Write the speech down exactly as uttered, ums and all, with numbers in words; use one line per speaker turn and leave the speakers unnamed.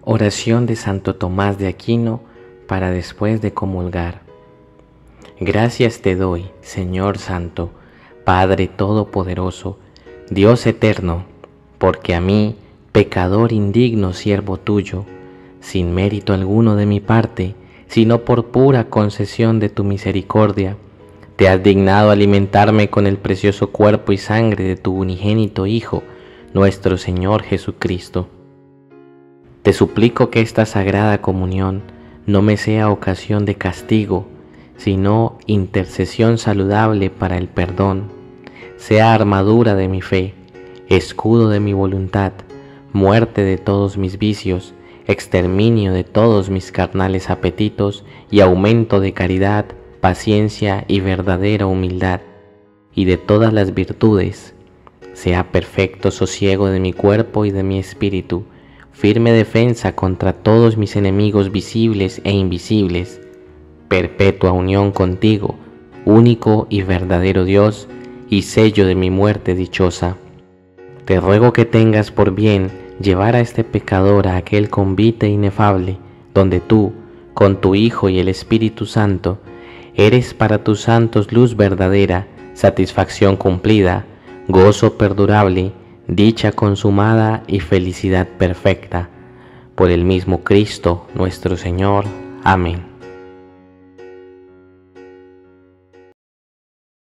Oración de Santo Tomás de Aquino para después de comulgar. Gracias te doy, Señor Santo, Padre Todopoderoso, Dios eterno, porque a mí, pecador indigno siervo tuyo, sin mérito alguno de mi parte, sino por pura concesión de tu misericordia, te has dignado alimentarme con el precioso cuerpo y sangre de tu unigénito Hijo, nuestro Señor Jesucristo. Te suplico que esta sagrada comunión no me sea ocasión de castigo, sino intercesión saludable para el perdón, sea armadura de mi fe, escudo de mi voluntad, muerte de todos mis vicios, exterminio de todos mis carnales apetitos y aumento de caridad, paciencia y verdadera humildad, y de todas las virtudes, sea perfecto sosiego de mi cuerpo y de mi espíritu, firme defensa contra todos mis enemigos visibles e invisibles, perpetua unión contigo, único y verdadero Dios y sello de mi muerte dichosa. Te ruego que tengas por bien llevar a este pecador a aquel convite inefable, donde tú, con tu Hijo y el Espíritu Santo, eres para tus santos luz verdadera, satisfacción cumplida, gozo perdurable, dicha consumada y felicidad perfecta. Por el mismo Cristo nuestro Señor. Amén.